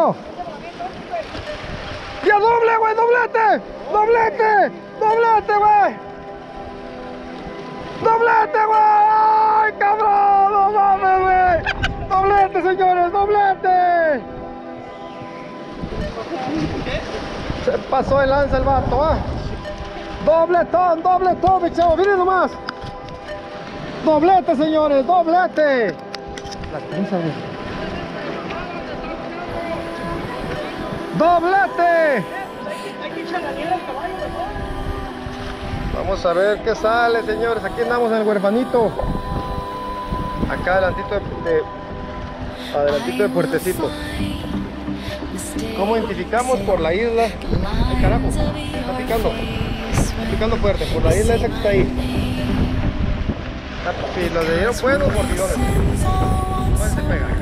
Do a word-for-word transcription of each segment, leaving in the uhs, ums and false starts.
¡Ya doble, güey! ¡Doblete! ¡Doblete! ¡Doblete, güey! ¡Doblete, güey! ¡Ay, cabrón! ¡No mames, güey! ¡Doblete, señores! ¡Doblete! Se pasó de lanza el vato, ¿ah? ¡Dobletón! ¡Dobletón, mi chavo! ¡Miren nomás! ¡Doblete, señores! ¡Doblete! La pinza, güey. ¡Doblete! Vamos a ver qué sale, señores. Aquí andamos en el huerfanito. Acá adelantito de, de adelantito de Puertecito. ¿Cómo identificamos? Por la isla. ¡Ay, carajo! Está picando. Está picando fuerte. Por la isla esa que está ahí. Si los le dieron buenos mordidones. ¿Cuál se pega?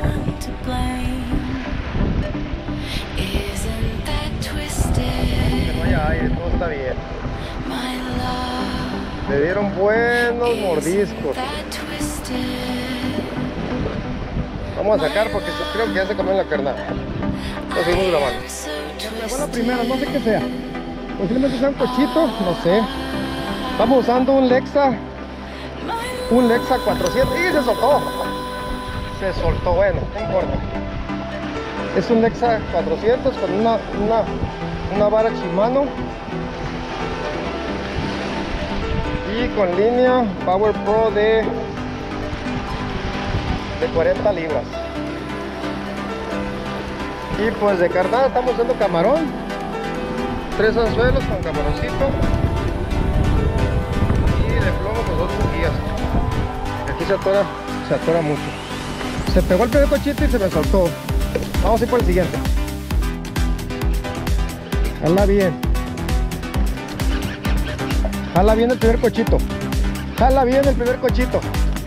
Que no haya aire, todo está bien. Le dieron buenos mordiscos. Vamos a sacar porque creo que ya se comió la carnada. Lo seguimos grabando. Me fue la primera, no sé qué sea. Posiblemente sea un cochito, no sé. Estamos usando un Lexa. Un Lexa cuatrocientos. Y se soltó. Se soltó, bueno, no importa. Es un Lexa cuatrocientos con una, una, una vara Shimano. Y con línea Power Pro de, de cuarenta libras. Y pues de carnada estamos usando camarón. Tres anzuelos con camaroncito. Y de plomo pues dos bujías. Aquí se atora, se atora mucho. Se pegó el primer cochito y se me soltó. Vamos a ir por el siguiente. Jala bien. Jala bien el primer cochito. Jala bien el primer cochito.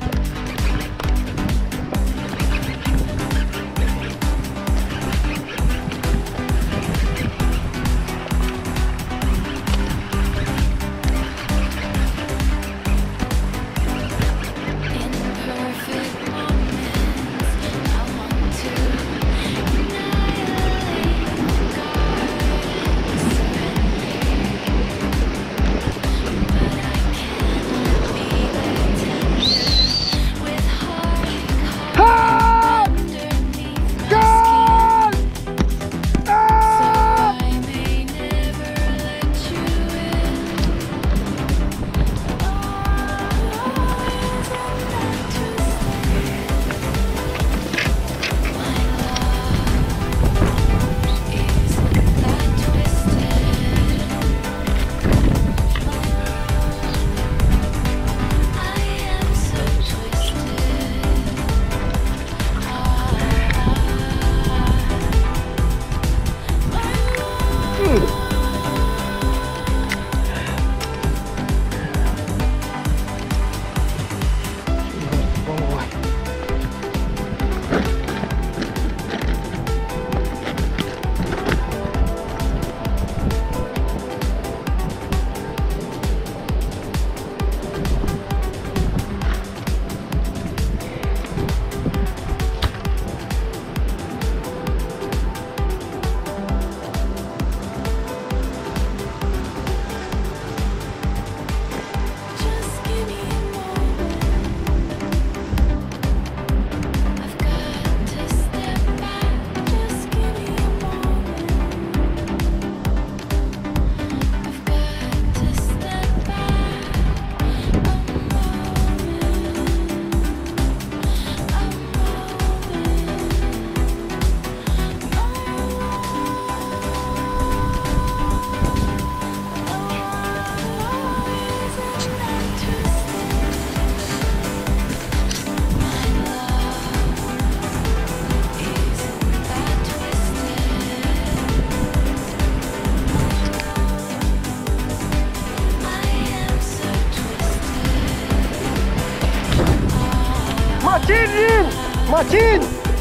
¡Machín! ¡Machín!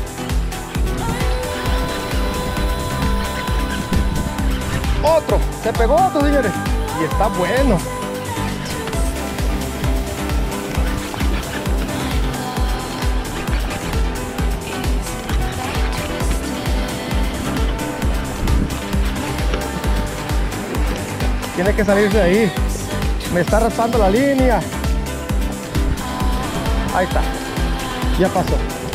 Otro, se pegó otro, señores. Y está bueno. Tiene que salirse de ahí. Me está raspando la línea. Ahí está. Ya pasó.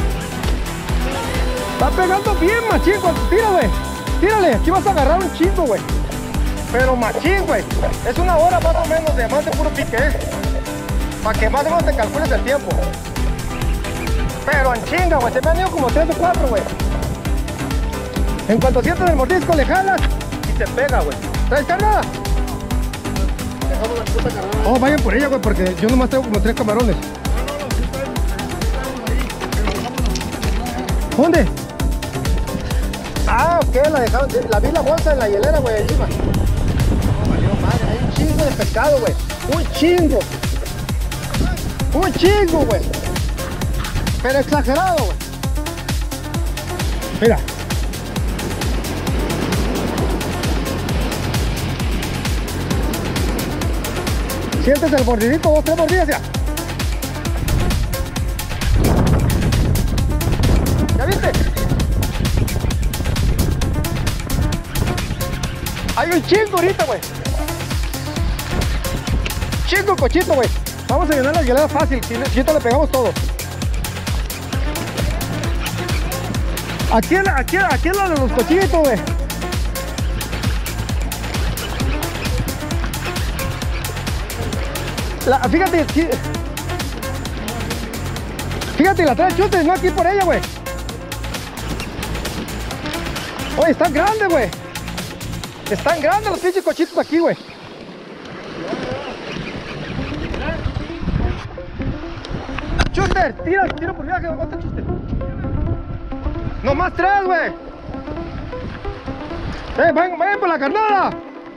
Está pegando bien, machín. Tira, güey. Tírale. Aquí vas a agarrar un chingo, güey. Pero machín, güey. Es una hora más o menos de más de puro pique, ¿eh? Para que más o menos te calcules el tiempo. Pero en chinga, güey. Se me han ido como tres o cuatro, güey. En cuanto sientes el mordisco, le jalas y te pega, güey. ¿Traes carnada? Dejamos la puta carnada. Oh, vayan por ella, güey, porque yo nomás tengo como tres camarones. ¿Dónde? Ah, ok, la dejaron. La vi la bolsa en la hielera, güey, encima. No, valió madre. Hay un chingo de pescado, güey. Un chingo. Un chingo, güey. Pero exagerado, güey. Mira. Sientes el mordidito, dos, tres mordidas ya. ¿Ya viste? Hay un chingo ahorita, güey. Chingo cochito, güey. Vamos a llenar la hielera fácil. Si necesito le pegamos todo. Aquí, aquí, aquí es la de los cochitos, güey. La, fíjate, aquí, fíjate, la trae chutes, no aquí por ella, güey. Oye, están grandes, güey. Están grandes los pinches cochitos aquí, güey. Chuster, tira, tira por viaje, aguanta, Chuster. No más tres, güey. Eh, vayan, vayan por la carnada.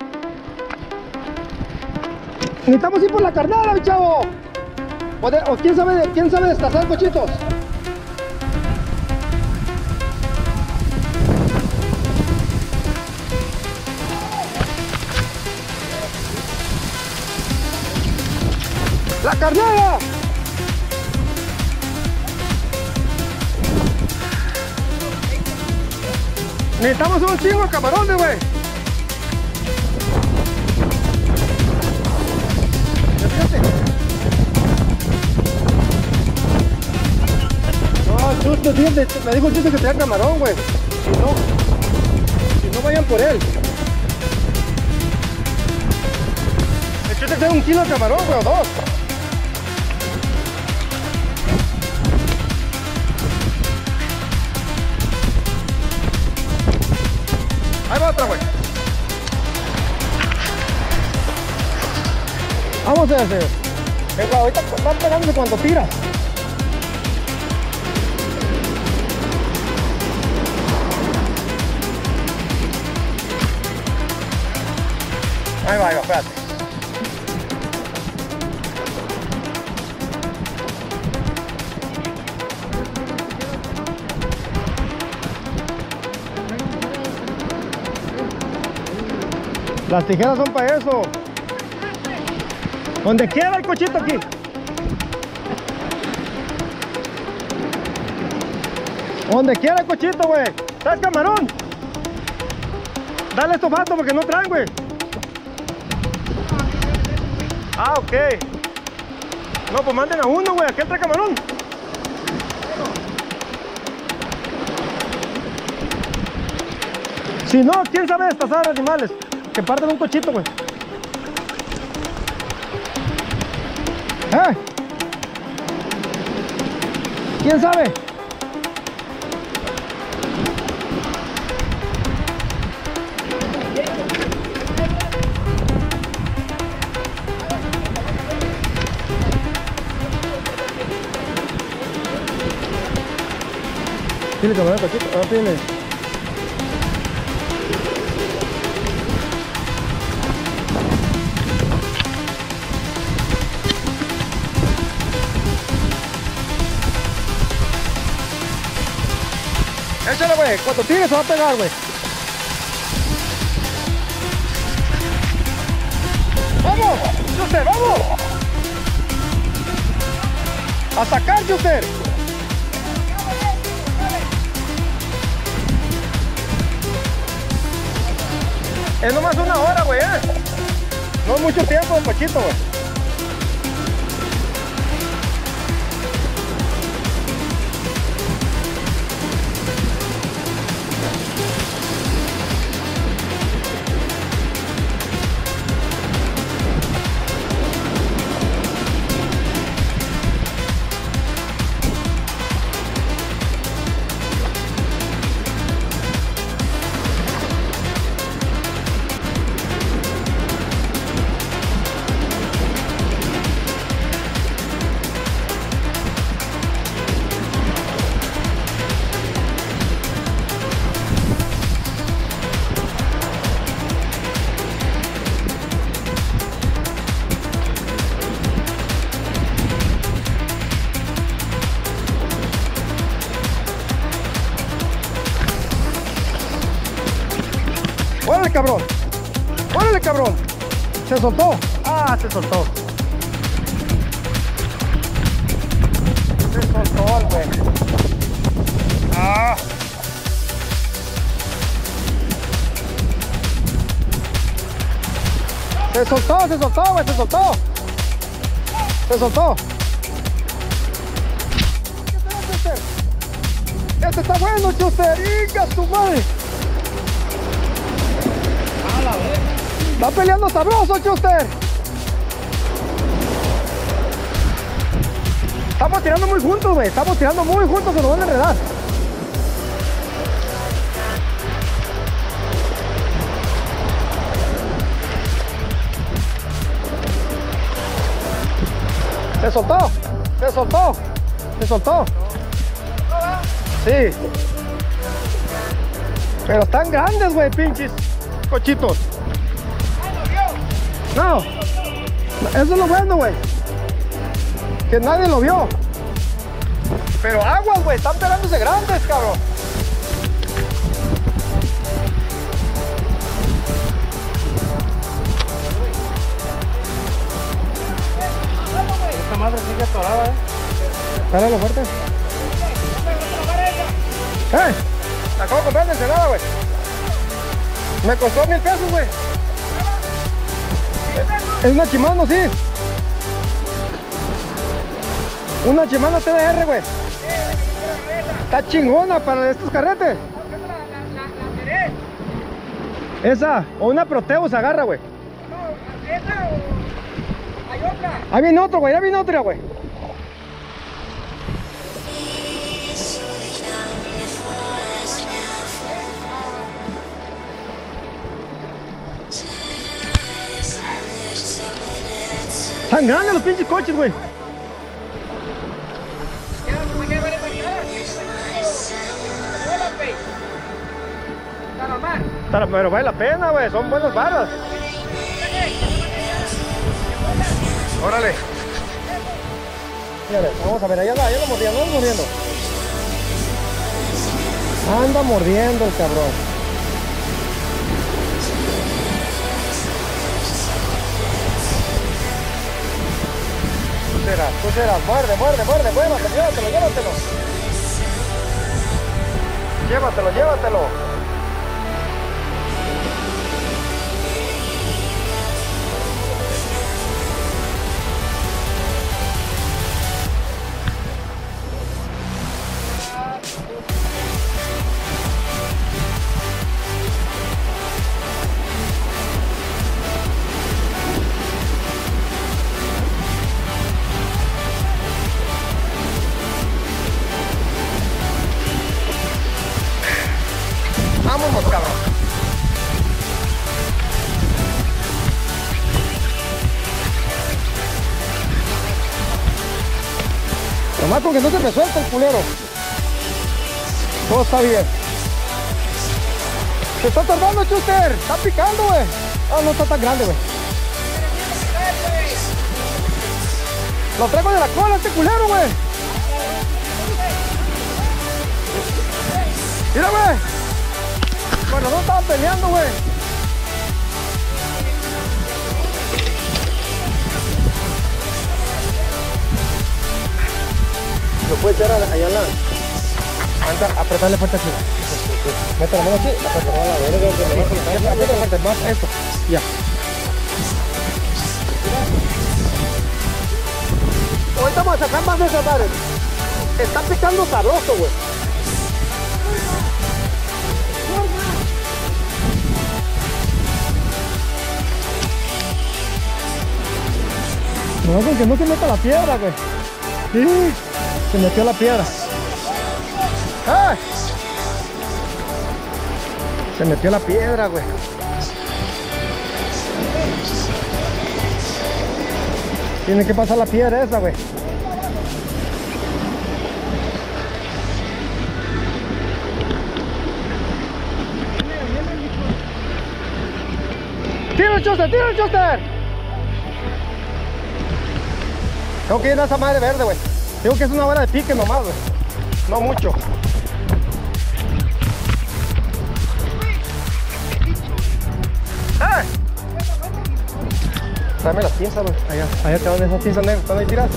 Necesitamos ir por la carnada, mi chavo. O, de, o quién sabe de, quién sabe destazar cochitos. La carnada. Necesitamos un chingo de camarones, güey. No, Chusto, fíjate, me dijo Chusto que traía camarón, güey. Si no, si no vayan por él. El Chusto trae un kilo de camarón, güey, o dos. Ahí va otra, güey. Vamos a hacer. Venga, ahorita van pegándose cuando tiras. Ahí va, ahí va, espérate. Las tijeras son para eso. Donde quiera el cochito aquí. Donde quiera el cochito, güey. ¿Traes camarón? Dale estos vatos porque no traen, güey. Ah, ok. No, pues manden a uno, güey. Aquel trae camarón. Si no, ¿quién sabe destazar animales? Que parten un cochito, güey. ¿Eh? ¿Quién sabe? ¿Tiene camarón cochito? Ah, tiene. Échale, güey. Cuando tire se va a pegar, güey. ¡Vamos! ¡Chuster, vamos! ¡A sacar, Chuster! Es nomás una hora, güey, ¿eh? No es mucho tiempo, Pachito, güey. ¡Órale, cabrón! ¡Órale, cabrón! Se soltó. Ah, se soltó. Se soltó, güey. Ah. Se soltó, se soltó, güey, se soltó. Se soltó. Este está bueno, Chuster. ¡Higa tu madre! Está peleando sabroso, Chuster. Estamos tirando muy juntos, güey. Estamos tirando muy juntos, se nos van a enredar. Se soltó, se soltó, se soltó. Sí. Pero están grandes, güey, pinches cochitos. No, eso es lo bueno, güey. Que nadie lo vio. Pero aguas, güey, están pegándose grandes, cabrón. Esta madre sigue atorada, eh. Páralo fuerte. ¡Eh! La acabo de comprar de Ensenada, güey. Me costó mil pesos, güey. Es una Shimano, sí. Una Shimano T D R, güey. Está chingona para estos carretes. Esa, o una Proteus agarra, güey. No, esa o hay otra. Ahí viene otro, güey, ahí viene otra, güey. Están grandes los pinches coches, güey. Pero vale la pena, güey. Son buenas barras. Órale. Mírale, vamos a ver, allá anda, allá anda mordiendo, anda mordiendo. Anda mordiendo el cabrón. Tú serás, tú serás, muerde, muerde, muerde, muérdate, llévatelo, llévatelo. Llévatelo, llévatelo. Vámonos, cabrón. Nomás con que no se me suelta el culero. Todo está bien. Se está tardando, Chuster. Está picando, güey. Ah, no está tan grande, güey. Lo traigo de la cola este culero, güey. Mira, güey. Bueno, no estaban peleando, güey. Lo puede echar allá en la... Anda, apretarle fuerte aquí. Mete la mano aquí, apretarle la verga. Apretarle fuerte, más esto. Ya. Ahorita vamos a sacar más de esas madres. Está picando sabroso, güey. No, porque no se meta la piedra, güey. Sí, se metió la piedra. ¡Ay! Se metió la piedra, güey. Tiene que pasar la piedra esa, güey. ¡Tira el Chuster! ¡Tira el Chuster! Tengo que ir a esa madre verde, güey. Digo que es una hora de pique nomás, güey. No mucho. ¡Eh! Tráeme las pinzas, güey. Allá, allá te van esas pinzas negras. ¿Están ahí tiradas?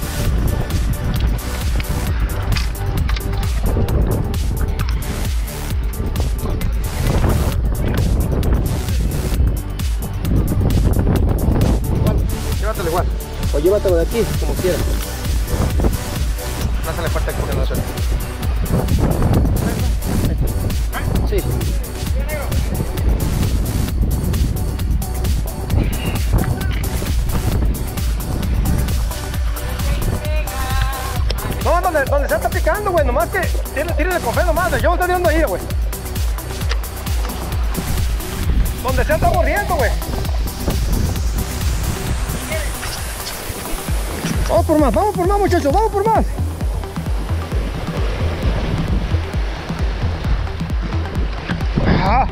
Llévatelo igual. O llévatelo de aquí, como quieras. No se le falta que no hacer. Sí. No, donde, donde se está picando, güey. Nomás que tírale con fe nomás. Yo me estoy viendo ahí, güey. Donde se está corriendo, güey. Vamos por más, vamos por más, muchachos, vamos por más. Ah.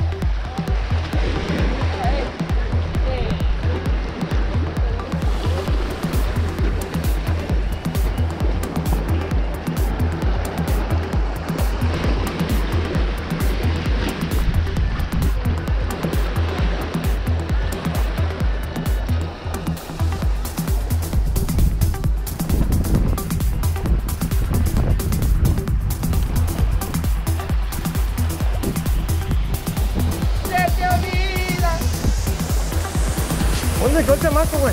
¿Dónde quedó el chamaco, güey?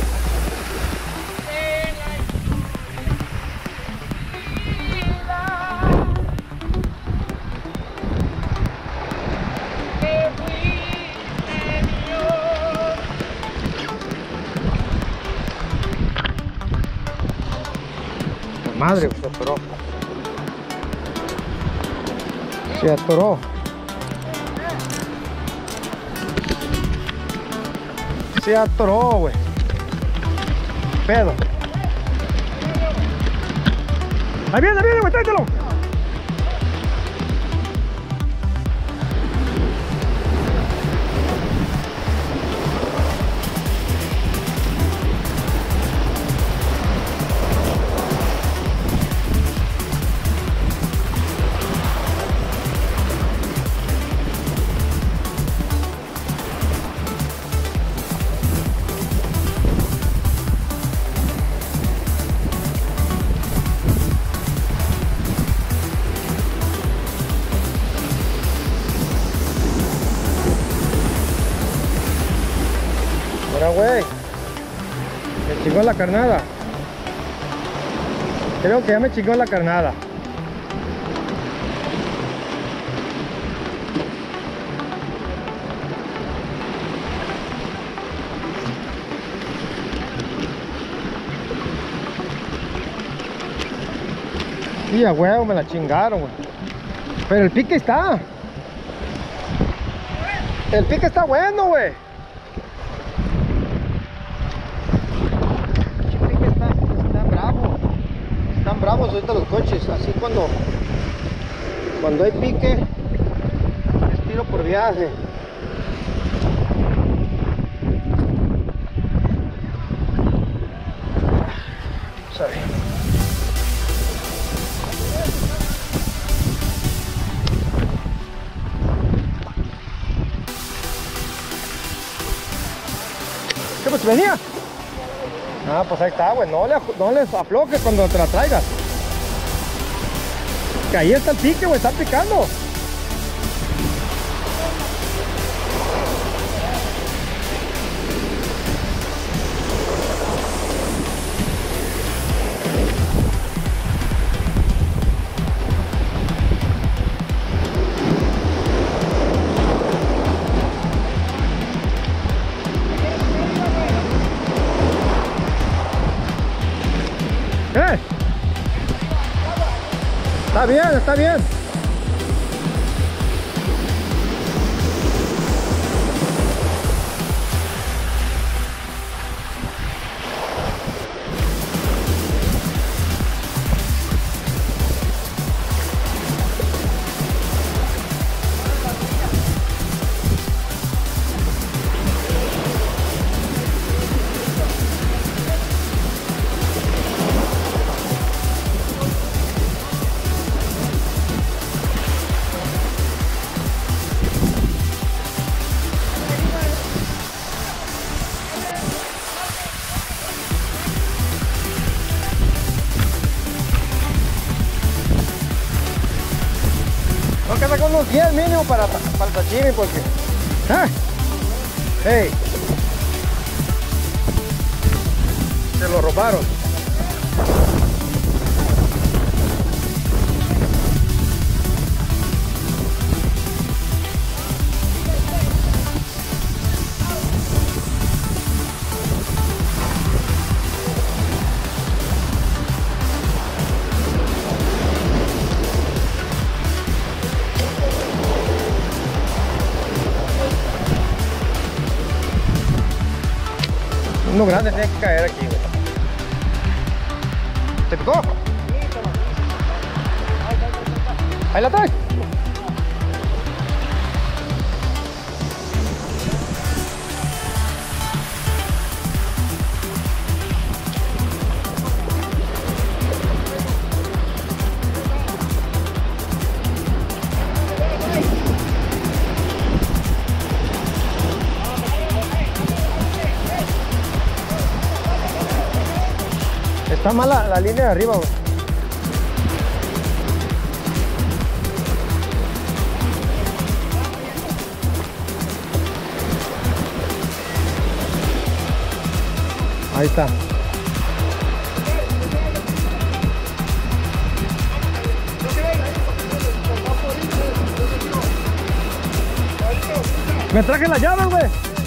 Madre, se atoró. Se atoró. Se atoró, güey. Pedo. Ahí viene, ahí viene, güey, tráetelo. Mira, güey, me chingó la carnada. Creo que ya me chingó la carnada. Sí, a huevo, me la chingaron, güey. Pero el pique está. El pique está bueno, güey. Están bravos ahorita los coches, así cuando cuando hay pique es tiro por viaje. Sorry. ¿Qué pues venía? Ah, pues ahí está, güey. No le, no les aflojes cuando te la traigas. Que ahí está el pique, güey. Está picando. Está bien, está bien. Tengo que sacar unos diez mínimo para, para el sashimi porque... ¡Ah! ¡Hey! Se lo robaron. Uno grande tiene que caer aquí, güey. ¿Te picó? Ahí la traes. Está mala la línea de arriba, güey. Ahí está. Me traje las llaves, güey.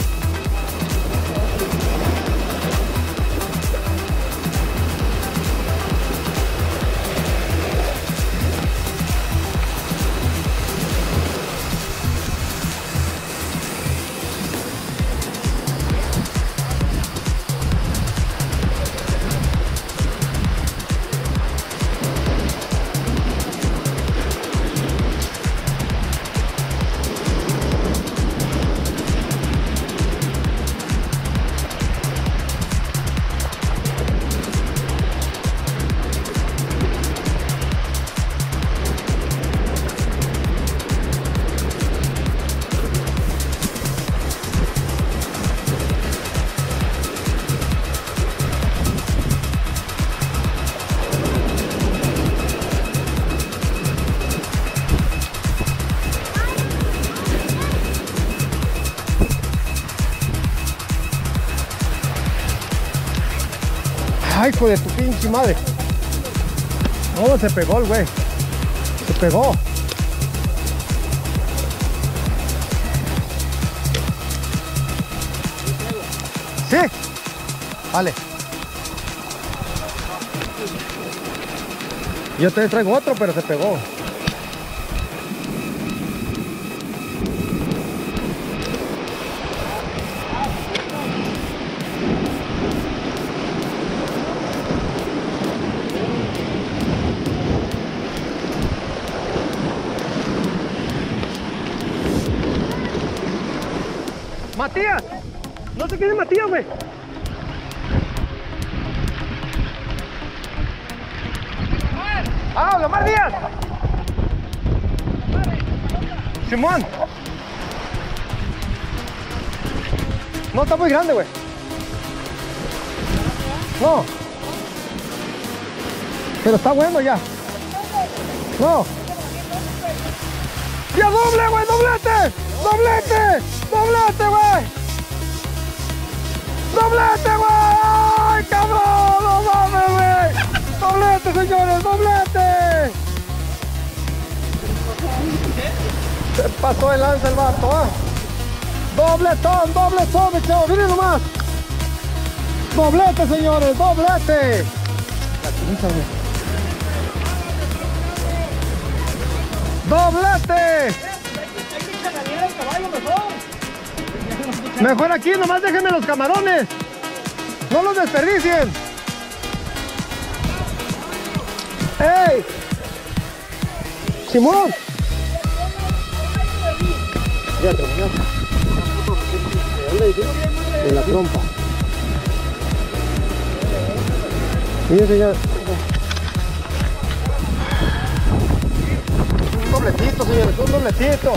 Ay, hijo de tu pinche madre. No, se pegó el güey. Se pegó. Sí. Vale. Yo te traigo otro, pero se pegó. Matías, no sé quién es Matías, güey. Ah, Omar Díaz. Simón. No está muy grande, güey. No. Pero está bueno ya. No. ¡Ya doble, güey! ¡Doblete! ¡Doblete! ¡Doblete, güey! ¡Doblete, güey! ¡Cabrón! ¡No mames, güey! ¡Doblete, señores! ¡Doblete! Se pasó el lanza el vato, ¿ah? ¡Dobletón! ¡Dobletón, mi chavo! ¡Miren nomás! ¡Doblete, señores! ¡Doblete! La pinza, güey. ¡Doblete! Mejor aquí, nomás déjenme los camarones. No los desperdicien. ¡Ey! ¡Simón! Ya terminó. De la trompa. Miren, señor. Un dobletito, señores, un dobletito.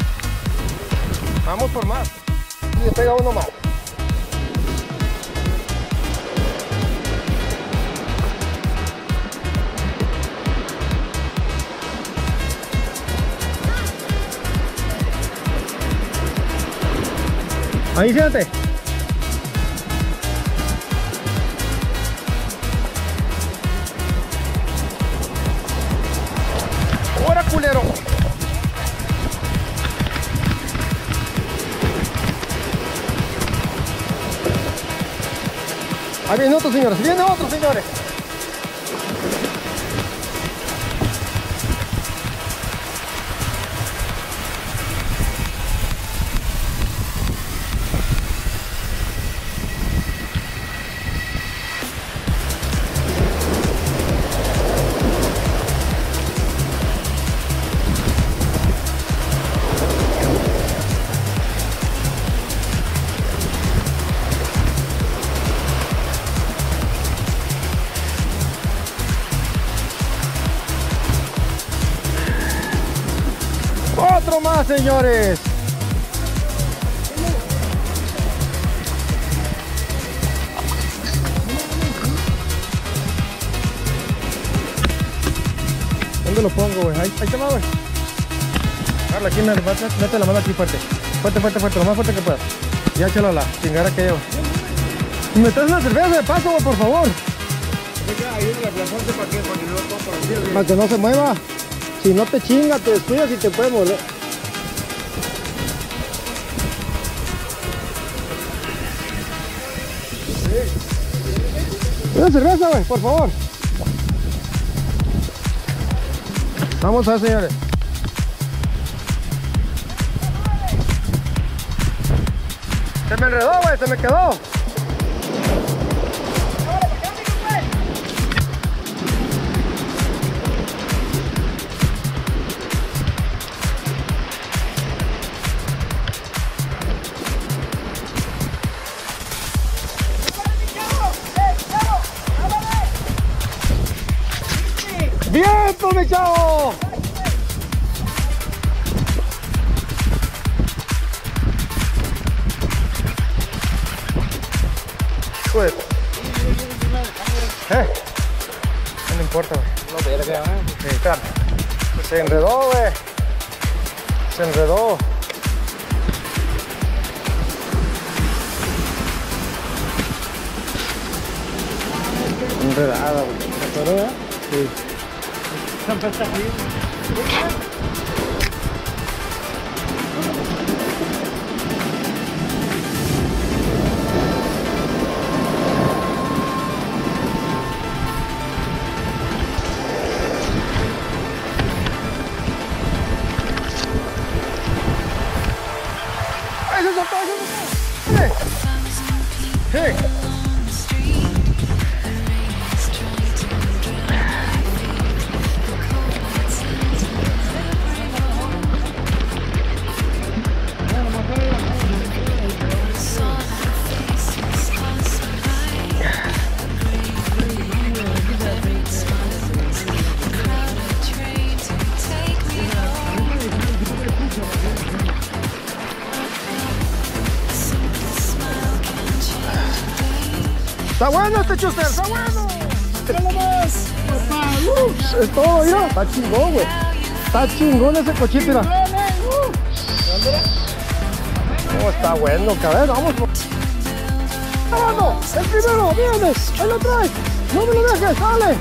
Vamos por más. Y le pega uno más. Ahí, siéntate. ¡Ahora, culero! Ahí viene otro, señores. Viene otro, señores. Otro más, señores. ¿Dónde lo pongo, güey? Ahí, ahí te va, güey. Carla, aquí me mete la mano aquí fuerte. Fuerte, fuerte, fuerte, lo más fuerte que puedas. Ya échalo a la chingada que llevo. Y me traes una cerveza de paso, güey, por favor. Para que no se mueva. Si no te chinga, te descuidas y te puedes mover. Una cerveza, güey, por favor. Vamos a ver, señores. Se me enredó, güey, se me quedó. ¡Viento, mi chavo! Pues, eh, no importa, güey. No, verga, ¿eh? Sí, claro. Se enredó, güey. Se enredó. Enredada, güey. ¿Enredada? Sí. Siempre está aquí. ¡Ay, se soltó, se soltó! ¡Sí! ¡Sí! ¡Está bueno este chuster! ¡Está bueno! ¡Mira nomás! ¡Papá! Uh, es todo, mira. Está chingón, güey. Está chingón ese cochito, mira. Oh, está bueno, cabrón. Vamos. ¡Está bueno! ¡El primero! ¡Viene! ¡Ahí lo trae! ¡No me lo dejes! ¡Sale!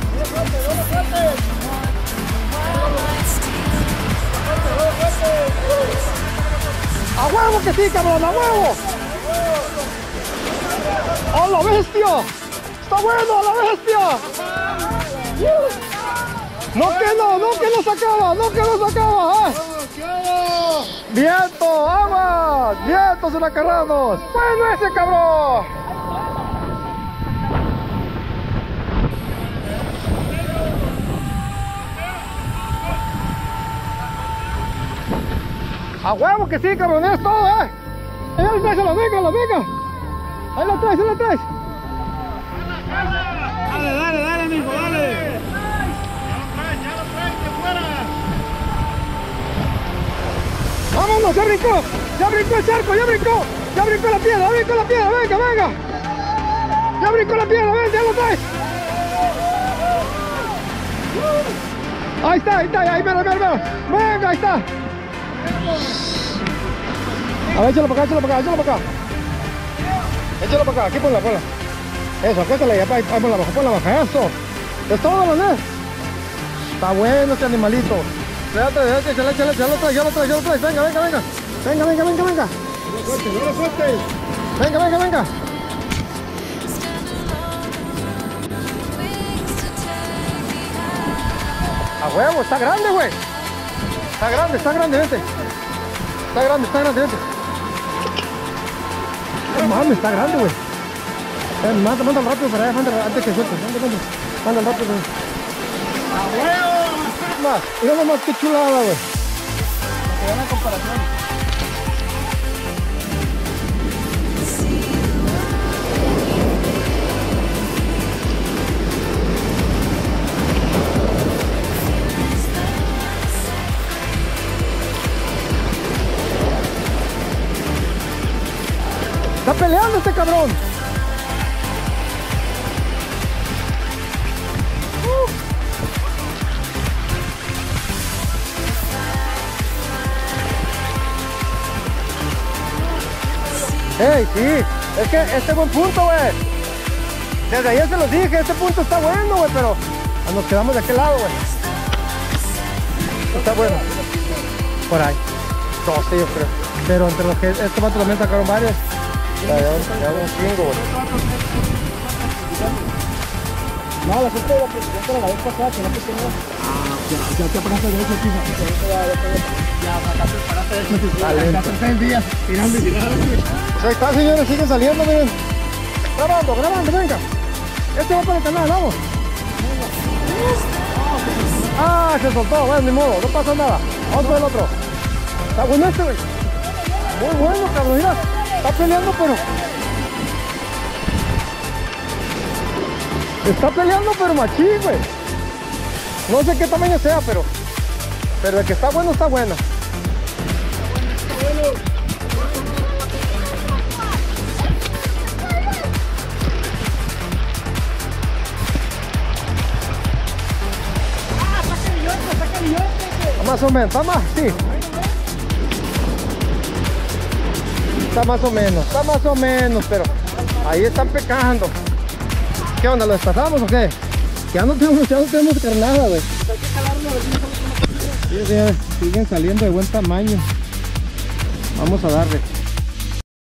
¡A huevo que sí, cabrón! ¡A huevo! ¡A la bestia! ¡Está bueno, a la bestia! No que no, no que no se acaba, no que no se acaba. ¿Eh? Viento, agua, vientos huracanados. Bueno ese cabrón. A huevo que sí, cabrón, es todo, eh. Ahí lo traes a la venga, a la venga. Ahí lo traes, ahí lo traes. Dale, dale, dale, mijo, dale. Vámonos, ya brincó, ya brincó el charco, ya brincó, ya brincó la piedra, ya brincó la piedra, venga, venga. Ya brincó la piedra, ven, ya lo traes. Ahí está, ahí está, ahí, mira, mira, mira. Venga, ahí está. A ver, échalo para acá, échalo para acá, échalo para acá. Échalo para acá, aquí ponla, ponla. Eso, acuéstala y ahí, ahí ponla abajo, ponla abajo, eso. Es todo, ¿no? Está bueno este animalito. Espérate, espérate, échale, échale, ya lo traes, ya lo traes, ya lo traes. Venga, venga, venga. Venga, venga, venga, venga. No lo sueltes, no lo sueltes. Venga, venga, venga. A huevo, está grande, güey. Está grande, está grande, vente. Está grande, está grande, vente. No mames, está grande, güey. Eh, manda, manda rápido para allá, manda antes que suelte. Manda, manda. Manda rápido. ¡A huevo! Más, mira nomás qué chulada, güey. Te da una comparación. Está peleando este cabrón. Uh. Hey, sí, es que este es buen punto, güey. Desde ayer se los dije, este punto está bueno, güey, pero nos quedamos de aquel lado, güey. Está bueno. Por ahí. doce, yo creo. Pero entre los que estos vatos también sacaron varios. Ya, ya, ya un chingo, güey. No, la gente de la presidenta la vez pasada que no te tenía. Ah, ya, ya te apagaste de eso, tío. Ya, acá te paraste de eso. Dale. Ya hace tres días tirando y tirando. Pues ahí está, señores, siguen saliendo, miren. Grabando, grabando, venga. Este va para el canal, vamos. Ah, se soltó, bueno, ni modo, no pasa nada. Vamos por el otro. Está bueno este, güey. Muy bueno, cabrón, mira. Está peleando, pero... Está peleando, pero machín, güey. No sé qué tamaño sea, pero... Pero el que está bueno, está bueno. Más o menos, está más, sí. Está más o menos, está más o menos, pero ahí están pecando. ¿Qué onda? ¿Lo despasamos o qué? Ya no tenemos, ya no tenemos carnada, güey. Sí, señores, siguen saliendo de buen tamaño. Vamos a darle.